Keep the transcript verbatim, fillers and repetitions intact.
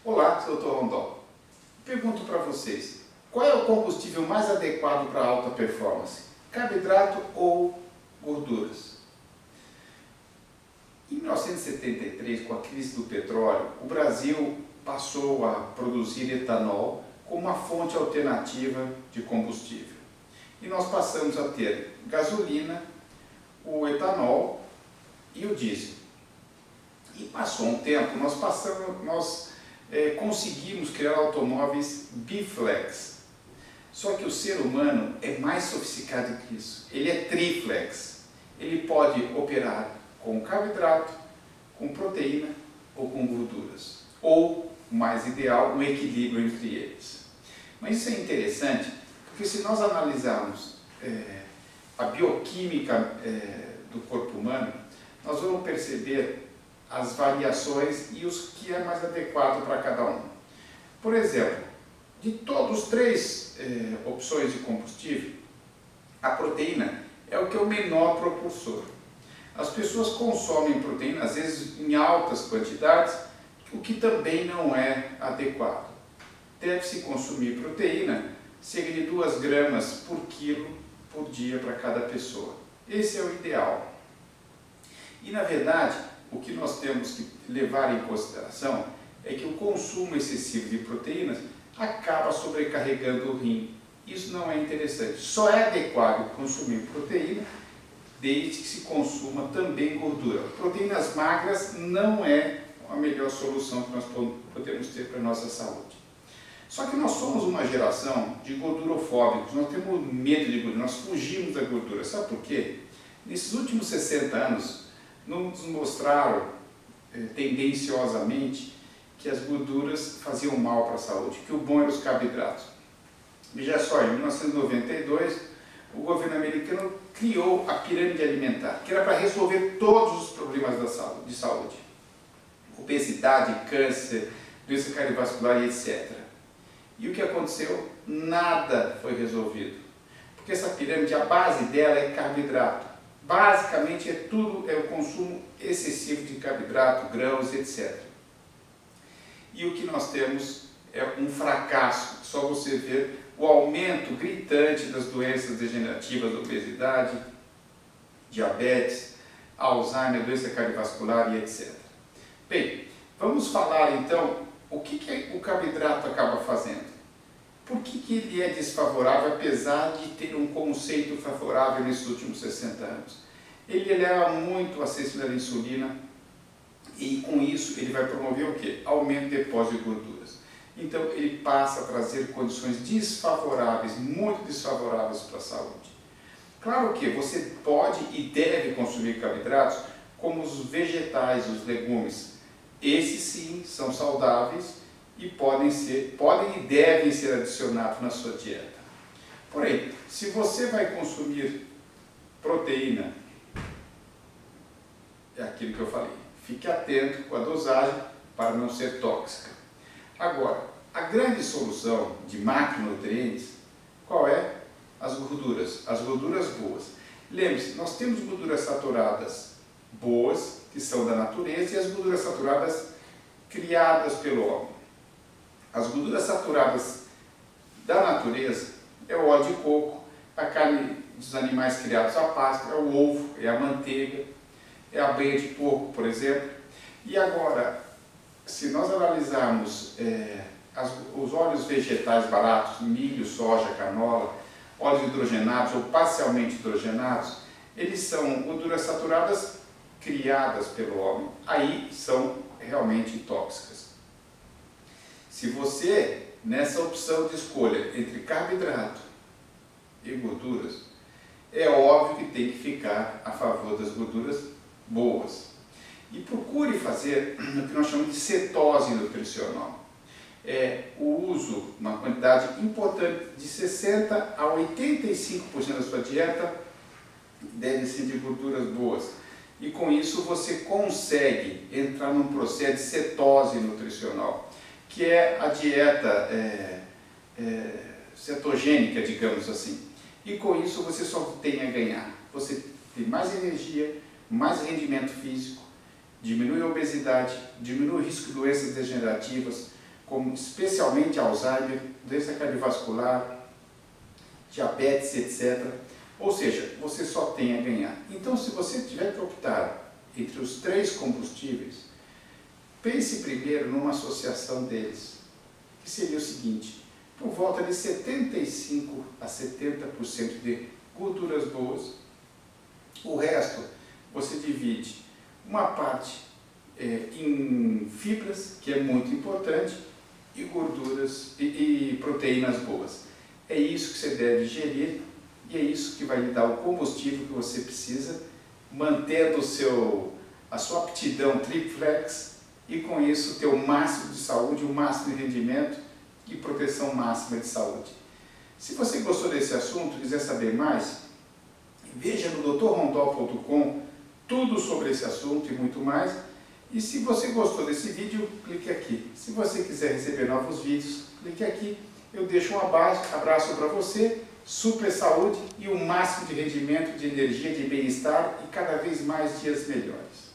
Olá, sou o doutor Rondon. Pergunto para vocês, qual é o combustível mais adequado para alta performance? Carboidrato ou gorduras? Em mil novecentos e setenta e três, com a crise do petróleo, o Brasil passou a produzir etanol como uma fonte alternativa de combustível. E nós passamos a ter gasolina, o etanol e o diesel. E passou um tempo, nós, passamos, nós é, conseguimos criar automóveis biflex. Só que o ser humano é mais sofisticado que isso. Ele é triflex. Ele pode operar com carboidrato, com proteína ou com gorduras. Ou, mais ideal, um equilíbrio entre eles. Mas isso é interessante, porque se nós analisarmos é, a bioquímica é, do corpo humano, nós vamos perceber as variações e os que é mais adequado para cada um. Por exemplo, de todos os três eh, opções de combustível, a proteína é o que é o menor propulsor. As pessoas consomem proteína, às vezes em altas quantidades, o que também não é adequado. Deve-se consumir proteína cerca de duas gramas por quilo por dia para cada pessoa. Esse é o ideal. E na verdade, o que nós temos que levar em consideração é que o consumo excessivo de proteínas acaba sobrecarregando o rim. Isso não é interessante. Só é adequado consumir proteína desde que se consuma também gordura. Proteínas magras não é a melhor solução que nós podemos ter para a nossa saúde. Só que nós somos uma geração de gordurofóbicos, nós temos medo de gordura, nós fugimos da gordura. Sabe por quê? Nesses últimos sessenta anos, nos mostraram eh, tendenciosamente que as gorduras faziam mal para a saúde, que o bom eram os carboidratos. Veja só, em mil novecentos e noventa e dois, o governo americano criou a pirâmide alimentar, que era para resolver todos os problemas da saúde, de saúde. Obesidade, câncer, doença cardiovascular e etcétera. E o que aconteceu? Nada foi resolvido. Porque essa pirâmide, a base dela é carboidrato. Basicamente, é tudo é o consumo excessivo de carboidrato, grãos, etcétera. E o que nós temos é um fracasso. Só você ver o aumento gritante das doenças degenerativas, obesidade, diabetes, Alzheimer, doença cardiovascular e etcétera. Bem, vamos falar então o que, que o carboidrato acaba fazendo. Por que, que ele é desfavorável, apesar de ter um conceito favorável nesses últimos sessenta anos? Ele eleva muito a sensibilidade à insulina e, com isso, ele vai promover o quê? Aumento de depósito de gorduras. Então, ele passa a trazer condições desfavoráveis, muito desfavoráveis para a saúde. Claro que você pode e deve consumir carboidratos, como os vegetais, os legumes. Esses, sim, são saudáveis e podem ser, podem e devem ser adicionados na sua dieta. Porém, se você vai consumir proteína, é aquilo que eu falei, fique atento com a dosagem para não ser tóxica. Agora, a grande solução de macronutrientes, qual é? As gorduras, as gorduras boas. Lembre-se, nós temos gorduras saturadas boas, que são da natureza, e as gorduras saturadas criadas pelo homem. As gorduras saturadas da natureza é o óleo de coco, a carne dos animais criados a pasto, é o ovo, é a manteiga, é a banha de porco, por exemplo. E agora, se nós analisarmos é, as, os óleos vegetais baratos, milho, soja, canola, óleos hidrogenados ou parcialmente hidrogenados, eles são gorduras saturadas criadas pelo homem. Aí são realmente tóxicas. Se você, nessa opção de escolha entre carboidrato e gorduras, é óbvio que tem que ficar a favor das gorduras boas. E procure fazer o que nós chamamos de cetose nutricional. É o uso, uma quantidade importante, de sessenta a oitenta e cinco por cento da sua dieta deve ser de gorduras boas. E com isso você consegue entrar num processo de cetose nutricional, que é a dieta é, é, cetogênica, digamos assim. E com isso você só tem a ganhar. Você tem mais energia, mais rendimento físico, diminui a obesidade, diminui o risco de doenças degenerativas, como especialmente Alzheimer, doença cardiovascular, diabetes, etcétera. Ou seja, você só tem a ganhar. Então, se você tiver que optar entre os três combustíveis, pense primeiro numa associação deles, que seria o seguinte: por volta de setenta e cinco a setenta por cento de gorduras boas, o resto você divide uma parte é, em fibras, que é muito importante, e gorduras e, e proteínas boas. É isso que você deve gerir e é isso que vai lhe dar o combustível que você precisa, mantendo o seu, a sua aptidão triplex e com isso ter o máximo de saúde, o máximo de rendimento e proteção máxima de saúde. Se você gostou desse assunto, quiser saber mais, veja no doutor rondó ponto com tudo sobre esse assunto e muito mais. E se você gostou desse vídeo, clique aqui. Se você quiser receber novos vídeos, clique aqui. Eu deixo um abraço para você, super saúde e o máximo de rendimento, de energia, de bem-estar e cada vez mais dias melhores.